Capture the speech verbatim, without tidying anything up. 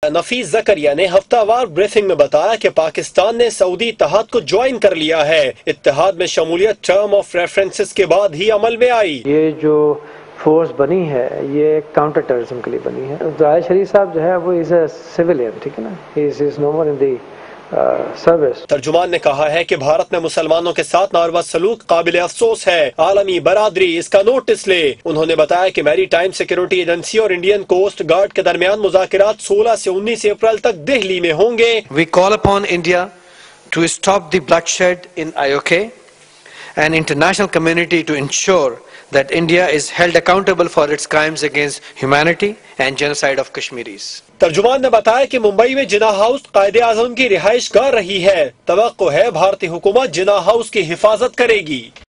नफीस जकरिया ने हफ्तावार ब्रीफिंग में बताया कि पाकिस्तान ने सऊदी इत्तेहाद को ज्वाइन कर लिया है। इत्तेहाद में शमूलियत टर्म ऑफ रेफरेंसेस के बाद ही अमल में आई। ये जो फोर्स बनी है ये काउंटर टेररिज्म के लिए बनी है। जाहिर शरीफ साहब जो है वो इज अ सिविलियन, ठीक है ना, he is no more in the service. तर्जुमान ने कहा है कि भारत में मुसलमानों के साथ नारवा सलूक काबिल अफसोस है। आलमी बरादरी इसका नोटिस ले। उन्होंने बताया कि मैरी टाइम सिक्योरिटी एजेंसी और इंडियन कोस्ट गार्ड के दरमियान मुज़ाकिरात सोलह से उन्नीस अप्रैल तक दिल्ली में होंगे। We call upon India to stop the bloodshed in I O K and international community to ensure that India is held accountable for its crimes against humanity and genocide of Kashmiris. तर्जुमान ने बताया कि मुंबई में जिना house कायदे आज़म की रिहाइश गाह रही है। तवक्को है भारतीय हुकूमत जिना हाउस की हिफाजत करेगी।